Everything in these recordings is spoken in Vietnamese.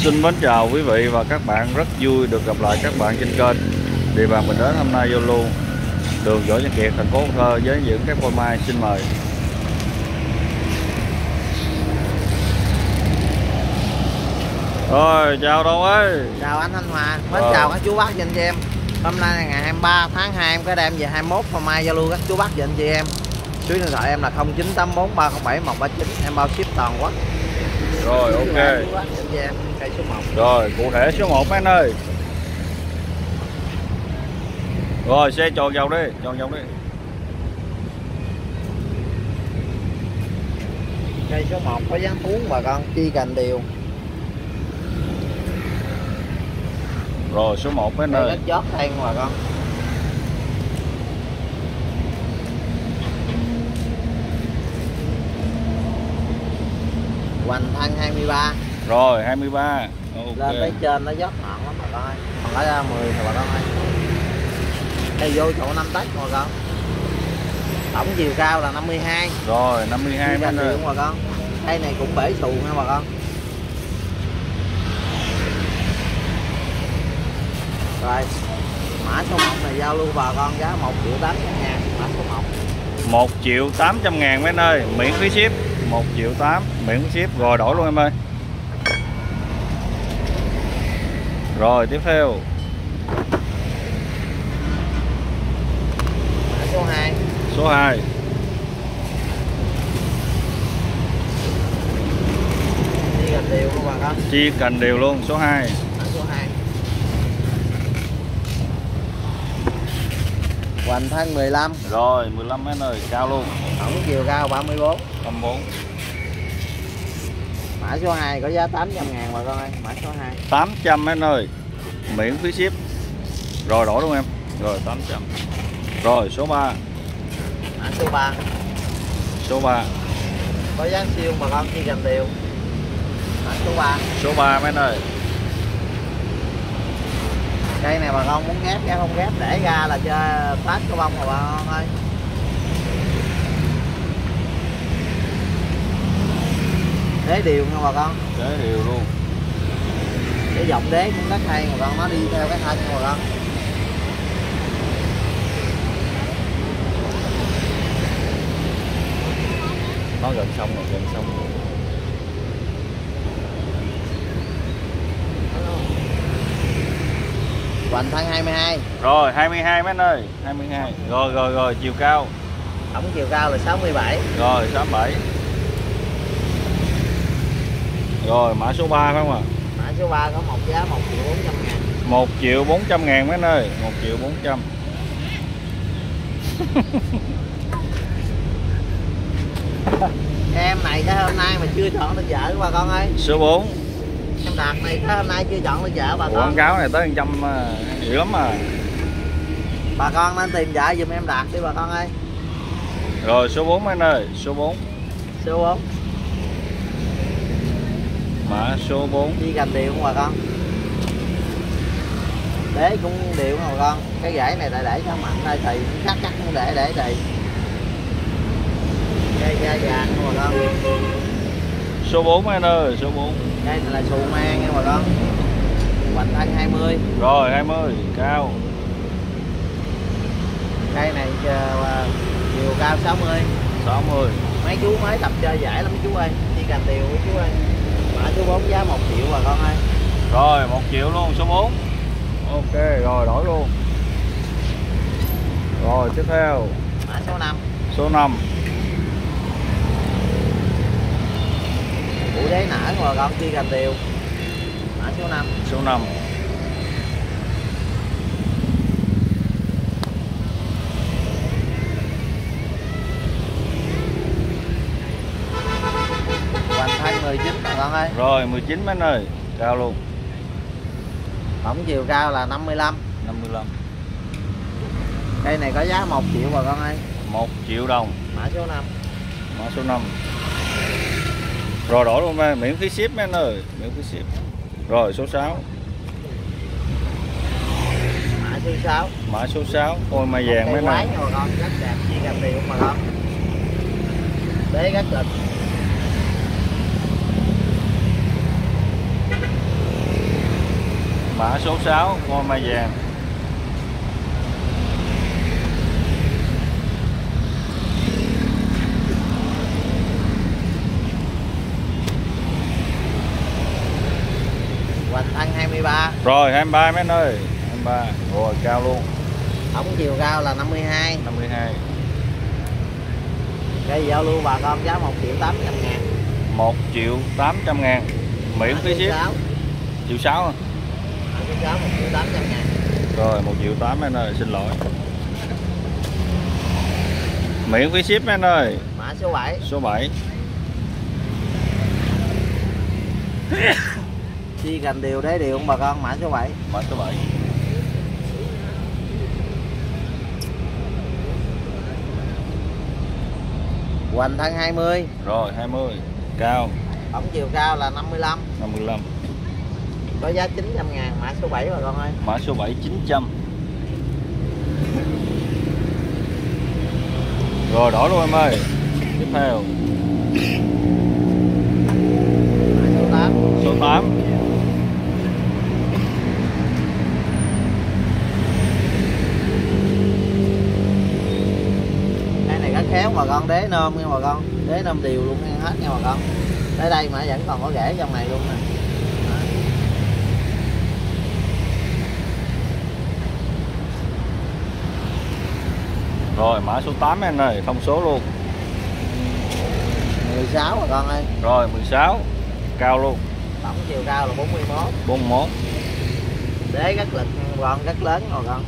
Xin mến chào quý vị và các bạn, rất vui được gặp lại các bạn trên kênh Địa bàn mình đến hôm nay giao lưu đường Võ Văn Kiệt, thành phố Cần Thơ với những các phôi mai. Xin mời. Rồi, chào Đông ơi. Chào anh Thanh Hòa, mến chào các chú bác chị anh chị em. Hôm nay là ngày 23 tháng 2 em có đem về 21 phôi mai giao lưu các chú bác chị anh chị em. Số điện thoại em là 0984307139, em bao ship toàn quốc. Rồi, ok. Cây số 1. Rồi, cụ thể số 1 anh ơi. Rồi, xe tròn vòng đi, tròn vòng đi. Cây số 1 có dáng cuốn bà con, chi cành đều. Rồi, số 1 anh ơi. Đất chót thay bà con. Hoành thân 23. Rồi, 23. Okay. Lên tới trên nó dốc ngọn lắm bà con ơi. Còn lấy ra 10 rồi bà con ơi. Đây vô chỗ 5 tấc bà con. Tổng chiều cao là 52. Rồi, 52 anh ơi. Bà con. Cây này cũng bể xù nha bà con. Rồi. Mã số 1 này giao lưu bà con giá 1.800.000. Mã số 1. 1.800.000 mấy anh ơi, miễn phí ship. 1.800.000 miễn phí ship, rồi đổi luôn em ơi. Rồi tiếp theo Mã số 2. Số 2. Chi cành đều luôn bà con. Chi cành đều luôn, số 2. Mã số 2. Hoành thân 15. Rồi 15 mấy anh ơi, cao luôn. Tổng chiều cao 34. 34. Mã số 2 có giá 800.000 bà con ơi. Mã số 2. 800 mấy anh ơi, miễn phí ship. Rồi đổi luôn em. Rồi 800. Rồi số 3. Mã số 3. Số 3. Có giá siêu bà con, chi cành đều. Mã số 3. Số 3 mấy anh ơi. Cây này bà con muốn ghép không ghép, để ra là cho phát cái bông mà bà con ơi. Đế đều nha bà con. Đế đều luôn. Cái dòng đế cũng rất hay bà con, nó đi theo cái thân bà con. Nó gần xong rồi, gần xong rồi. Hoành thân 22. Rồi 22 mấy anh ơi, 22. Rồi chiều cao. Tổng chiều cao là 67. Rồi 67. Rồi mã số 3 phải không ạ? Mã số 3 có một giá 1.400.000. 1.400.000 mấy anh ơi, 1.400.000. Em này cái hôm nay mà chưa chọn được vợ bà con ơi. Số 4. Em Đạt này cái hôm nay chưa chọn được vợ bà con. Quảng cáo này tới 100 dữ lắm à. Bà con nên tìm vợ giùm em Đạt đi bà con ơi. Rồi số 4 mấy anh ơi, số 4. Số 4. Mã số 4. Chi cành đều không bà con. Đế cũng đều không bà con. Cái rễ này để cho mạnh đây thì cắt cũng để thì. Cây da vàng không bà con. Số 4 mấy anh ơi, số 4. Đây là xù mang nha bà con. Hoành thân 20. Rồi 20, cao. Cây này chiều cao 60. 60. Mấy chú mới tập chơi giải lắm chú ơi. Chi cành đều chú ơi. Mã số 4 giá 1 triệu bà con ơi. Rồi 1 triệu luôn, số 4. Ok, rồi đổi luôn. Rồi tiếp theo Mã số 5. số 5. Củ đế nở bà con, chi cành đều. Mã số 5. Số 5. Hoành thân 19 bà con ơi. Rồi 19 mấy anh ơi, cao luôn. Tổng chiều cao là 55. 55. Cây này có giá 1 triệu bà con ơi. 1 triệu đồng. Mã số 5. Mã số 5. Rồi đổi luôn em, miễn phí ship mấy anh ơi, miễn phí ship. Rồi số 6. Mã số 6. Mã số 6, phôi mai vàng mấy này. Bà con, rất đẹp, chi cành đều bà con. Đế rất lịch. mã số 6 phôi mai vàng. Hoành Thân 23. Rồi 23 mấy anh ơi, 23. Rồi cao luôn. Tổng chiều cao là 52. 52. Cây giao lưu bà con giá 1.800.000. 1.800.000. Miễn phí ship. 1.600.000. Cái giá 1.800.000. Rồi 1.800.000 anh ơi, xin lỗi. Miễn phí ship anh ơi. Mã số 7. Số 7. Chi cành điều đế điều không bà con, mã số 7. Mã số 7. Hoành Thân 20. Rồi 20. Cao. Tổng chiều cao là 55. 55. Có giá 900.000, mã số 7 bà con ơi. Mã số 7 900. Rồi đổi luôn em ơi. Tiếp theo. Mã số 8. Số 8. Cái này rất khéo bà con, đế nôm nha bà con, đế nôm đều luôn nha, hết nha bà con. Tới đây mà vẫn còn có rễ trong này luôn nè. Rồi mã số 8 anh ơi, thông số luôn. 16 bà con ơi. Rồi 16. Cao luôn. Tổng chiều cao là 41. 41. Đế rất lực nha bà con, rất lớn bà con.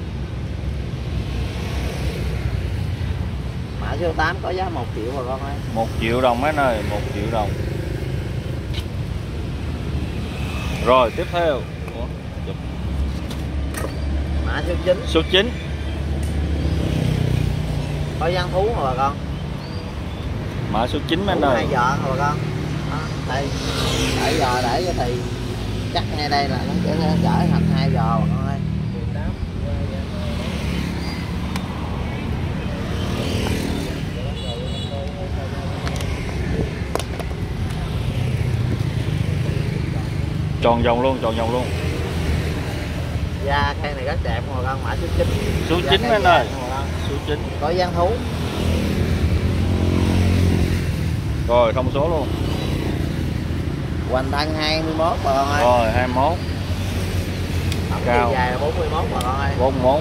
Mã số 8 có giá 1 triệu bà con ơi. 1 triệu đồng anh ơi, 1 triệu đồng. Rồi tiếp theo. Ủa, chụp. Mã số 9. Số 9. Có gian thú mà bà con. Mã số 9 anh Thú ơi. 2 giò mà bà con. Đó, đây. Để giò để cho thì chắc ngay đây là nó sẽ trở thành 2 giò bà con ơi. Tròn vòng luôn, tròn vòng luôn. Da cây này rất đẹp bà con, mã số 9. Số 9 anh ơi. Số 9. Có gian thú. Rồi thông số luôn. Hoành Thân 21 bà con ơi. Rồi 21. Tổng Cao. chiều dài là 41 bà con ơi. 41.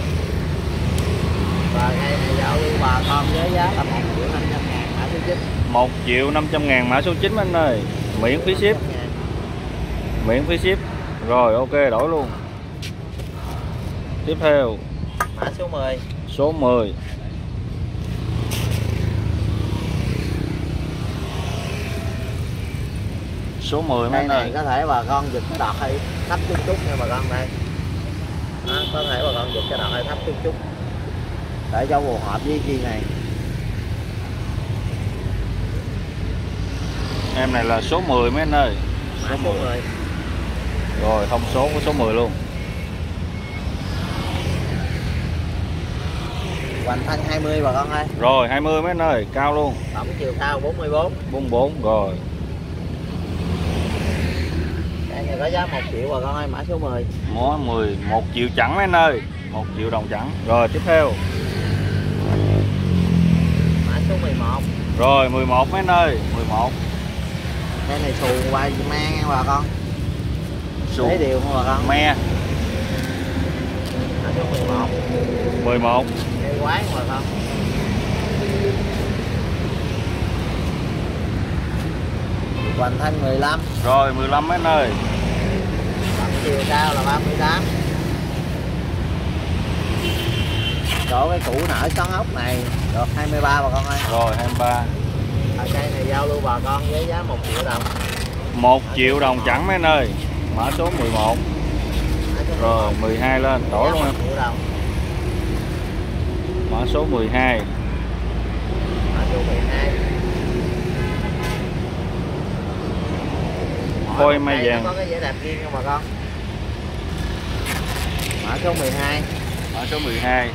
Và cây này giao lưu bà con với giá là 1.500.000, mã số 9. 1.500.000 mã số 9 anh ơi. Miễn phí ship. Miễn phí ship. Rồi ok, đổi luôn. Tiếp theo. Mã số 10. Số 10. Số 10 mấy Cây anh này ơi. có thể bà con giật cái đọt hơi thấp chút chút nha bà con đây. Đó, có thể bà con giật cái đọt hơi thấp chút chút để cho phù hợp với chi này. Em này là số 10 mấy anh ơi. Số 10. Rồi thông số của số 10 luôn. Hoành Thân 20 bà con ơi. Rồi 20 mấy anh ơi, cao luôn. Tổng chiều cao 44. 44 rồi. Cây này có giá 1 triệu bà con ơi, mã số 10. Mó 10, 1 triệu chẳng mấy anh ơi. 1 triệu đồng chẳng. Rồi tiếp theo. Mã số 11. Rồi 11 mấy anh ơi, 11. Cây này xù qua mang nha bà con. Xù. Lấy điều không bà con. Me. Mã số 11. 11. Cây quái bà con. Hoành Thân 15. Rồi 15 mấy anh ơi. Tổng chiều cao là 38. Chỗ cái củ nở xoắn ốc này được 23 bà con ơi. Rồi 23. Cây này giao lưu bà con với giá 1 triệu đồng. 1 triệu đồng chẳng mấy anh ơi. Mã số 11. Rồi 12 lên, đổi luôn em. 1 triệu đồng. Mã số 12. Mã số 12. Phôi mai Đây nó vàng. có cái vẻ đẹp riêng không bà con. Mã số 12. Mã số 12.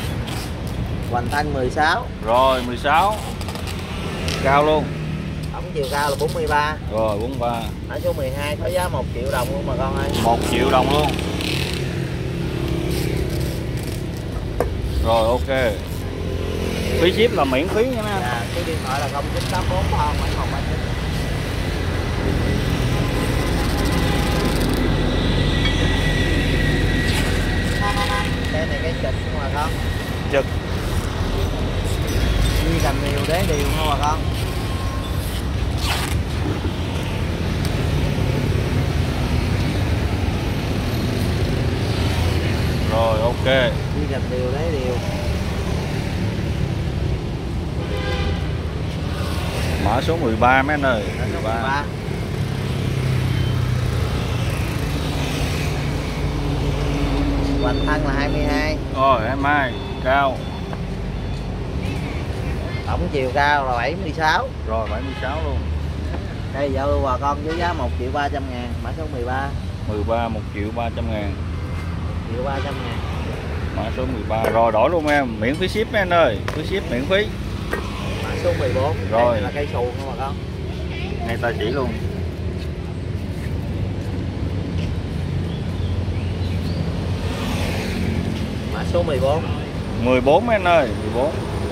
Hoành Thân 16. Rồi 16. Cao luôn. Tổng chiều cao là 43. Rồi 43. Mã số 12 có giá 1 triệu đồng luôn bà con ơi. 1 triệu đồng luôn. Rồi ok. Phí ship là miễn phí nha mấy anh. Dạ, số điện thoại là 0984 317 Cái này cái trực không bà con. Trực. Đi cầm nhiều đế điều không bà con. Rồi ok. Đi cầm điều đế điều. Mã số 13 mấy anh ơi. Mã số 13. Hoành thân là 22. Rồi 22 cao. Tổng chiều cao là 76. Rồi 76 luôn. Đây giao lưu bà con với giá 1 triệu 300 ngàn. Mã số 13. 13 1 triệu 300 ngàn. 1 triệu 300 ngàn. Mã số 13. Rồi đổi luôn em. Miễn phí ship mấy anh ơi. Phí ship miễn phí. Mã số 14. Rồi. Đây là cây xuồng không bà con. Ngay tay chỉ luôn. Mã số 14. 14 mấy anh ơi. 14.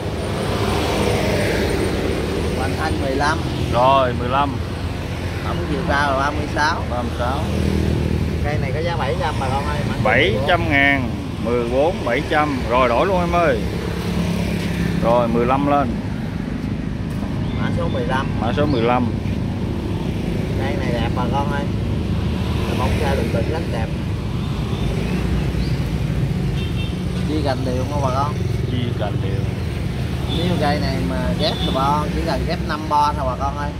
Hoành thân 15. Rồi 15. Tổng chiều cao là 36. 36. Cây này có giá 700 bà con ơi. Mã số 700 ngàn. 14 700. Rồi đổi luôn em ơi. Rồi 15 lên. Mã số 15. Mã số 15. Cây này đẹp bà con ơi. Bóng ra được rất đẹp. Chi cành đều không bà con. Chi cành đều. Nếu cây này mà ghép thì bà con chỉ cần ghép 5 bo thôi bà con ơi.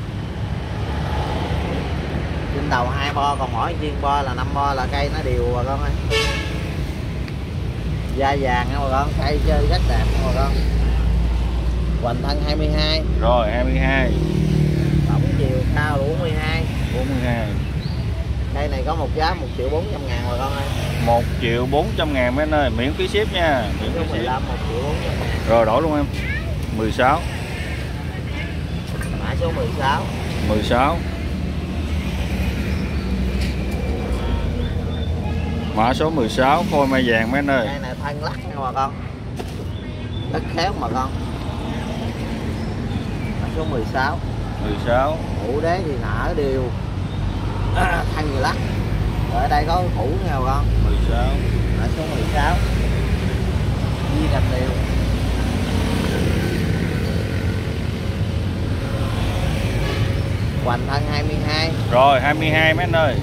Trên đầu 2 bo, còn mỗi chiên bo là 5 bo là cây nó đều bà con ơi. Da vàng nha bà con, cây chơi rất đẹp nha bà con. Hoành thân 22. Rồi 22. Tổng chiều cao là 42. 42. Cây này có một giá 1 triệu 400 ngàn bà con ơi. 1 triệu 400 ngàn mấy anh ơi. Miễn phí ship nha. Miễn Số phí ship. 15 1 triệu 400 ngàn. Rồi đổi luôn em. 16. Mã số 16. 16. Mã số 16 phôi mai vàng mấy anh ơi. Cây này thân lắc nha bà con. Rất khéo bà con. Mã số 16. 16. Hũ đế thì nở đều. Thân người lắc. Ở đây có hũ nha bà con. 16. Mã số 16. Di cành đều. Hoành thân 22. Rồi 22 mấy anh ơi.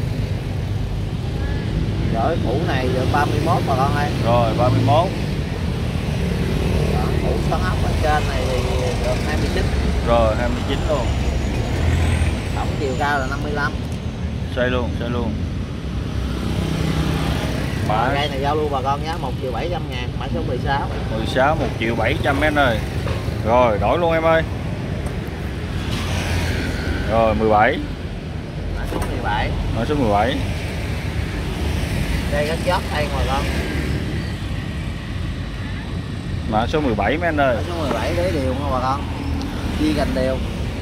Rồi hũ này được 31 bà con ơi. Rồi 31. Hũ xoắn ốc ở trên này thì được 29. Rồi 29 luôn. Tổng chiều cao là 55. Xây luôn, xây luôn. Mã Cây này giao lưu bà con giá 1 triệu 700 ngàn. Mã số 16. 16 1 triệu 700 mấy anh ơi. Rồi đổi luôn em ơi. Rồi 17. Mã số 17. Mã số 17. Đây có chóp đây bà con. Mã số 17 mấy anh ơi. Mã số 17 đế đều không bà con. Di cành đều.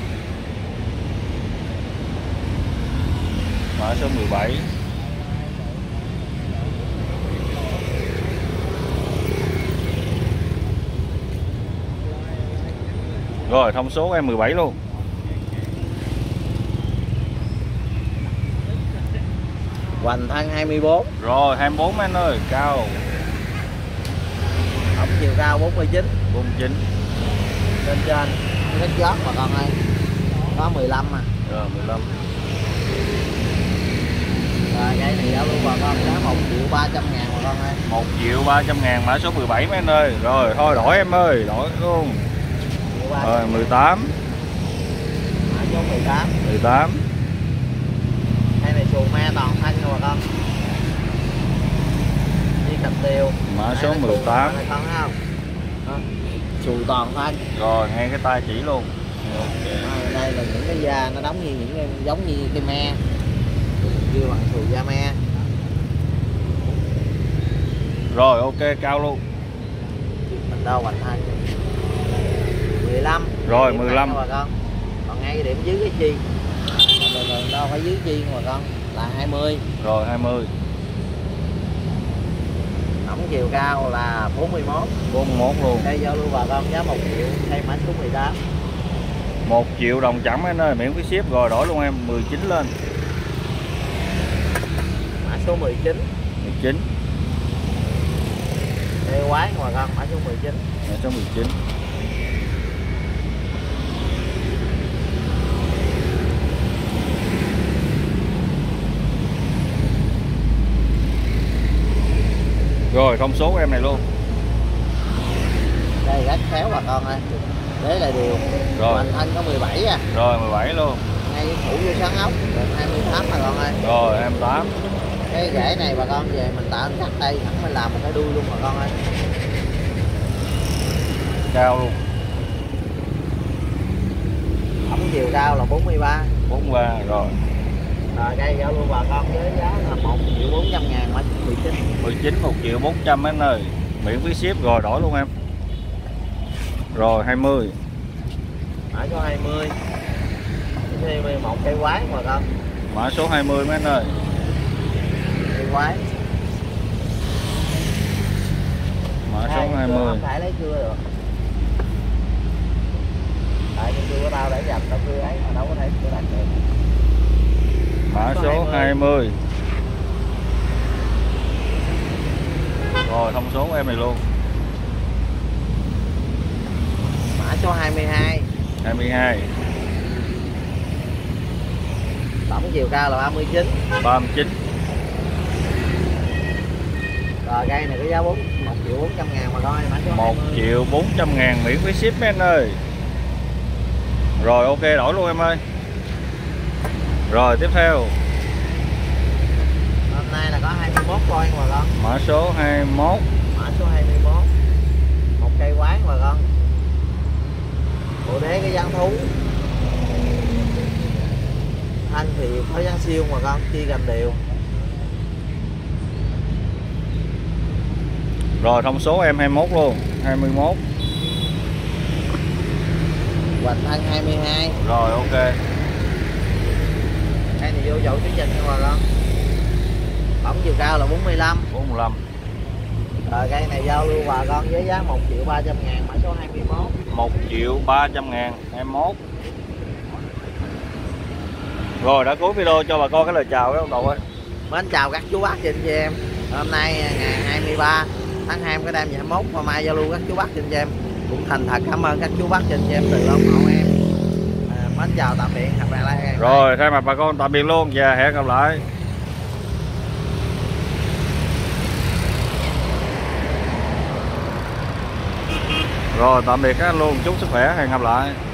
Mã số 17. Rồi thông số em 17 luôn. Hoành thân 24. Rồi 24 mấy anh ơi, cao. Tổng chiều cao 49. 49. Lên trên cái giót bà con ơi. Có 15 à. Rồi 15. Rồi cây này giao lưu bà con giá 1 triệu 300 ngàn bà con ơi. 1 triệu 300 ngàn. Mã số 17 mấy anh ơi. Rồi thôi đổi em ơi, đổi luôn. Rồi 18. Mã số 18. 18. Cây này xuồng me toàn thân nha bà con. Đi cặp tiêu. Mã số 18. Con thấy không? Xuồng toàn thân. Rồi ngay cái tay chỉ luôn. Ok. Đây là những cái da nó đóng như những cái, giống như cây me. Kêu bằng xuồng da me. Rồi ok, cao luôn. Mình đâu hoành thân. 15. Rồi 15. Bà con. Còn ngay điểm dưới cái chi, thường đâu phải dưới chi mà con, là 20. Rồi 20. Tổng chiều cao là 41. 41 luôn. Đây giao lưu bà con giá 1 triệu, thay mã số 18. 1 triệu đồng chẳng mấy nơi, miễn phí ship rồi đổi luôn em, 19 lên. Mã số 19. 19. Đây quái bà con, mã số 19. Mã số 19. Rồi thông số của em này luôn. Đây rất khéo bà con ơi. Đấy là điều. Rồi. Anh thân có 17 à. Rồi 17 luôn. Ngay thủ vô sáng ốc, được 28 bà con ơi. Rồi 28. Cái rễ này bà con về mình tạo cắt đây, thẳng mình làm một cái đuôi luôn bà con ơi. Cao luôn. Tổng chiều cao là 43. 43 rồi. Rồi đây giao lưu bà con với giá là 1.400.000 mã 19. 19 1 triệu 400 mấy nơi, miễn phí ship rồi đổi luôn em. Rồi 20. Mã số 20. Thêm một cây quái bà con. Mã số 20 mấy nơi. Cây quái. Mã số 20. Không phải lấy cưa được. Tại cái cưa của tao để dập tao cưa ấy, đâu có thể cưa đánh được. Mã số 20. Rồi thông số của em này luôn. Mã số 22. 22. Tổng chiều cao là 39. 39. Rồi cây này có giá 1 triệu 400.000 mà coi, mã số 1 20. triệu 400.000 miễn phí ship mấy anh ơi. Rồi ok đổi luôn em ơi. Rồi tiếp theo. Hôm nay là có 21 coi mà con. Mã số 21. Mã số 21. Một cây quán mà con. Bộ đế cái gián thú. Thanh thì có gián siêu mà con, chia gành đều. Rồi thông số em 21 luôn. 21. Hoành thân 22. Rồi ok. Cây này vô chậu chữ trình mà con. Tổng chiều cao là 45. 45. Rồi cây này giao lưu bà con với giá 1 triệu 300.000 mã số 21. 1 triệu 300.000 21. Rồi đã cuối video cho bà con cái lời chào các ông đầu ơi. Mến chào các chú bác chị anh chị em. Hôm nay ngày 23 tháng 2 cái đêm 21 và mai giao lưu các chú bác chị anh chị em. Cũng thành thật cảm ơn các chú bác chị anh chị em từ ủng hộ em. Mến chào tạm biệt, hẹn gặp lại. Rồi thay mặt bà con tạm biệt luôn và hẹn gặp lại. Rồi tạm biệt các anh luôn, chúc sức khỏe, hẹn gặp lại.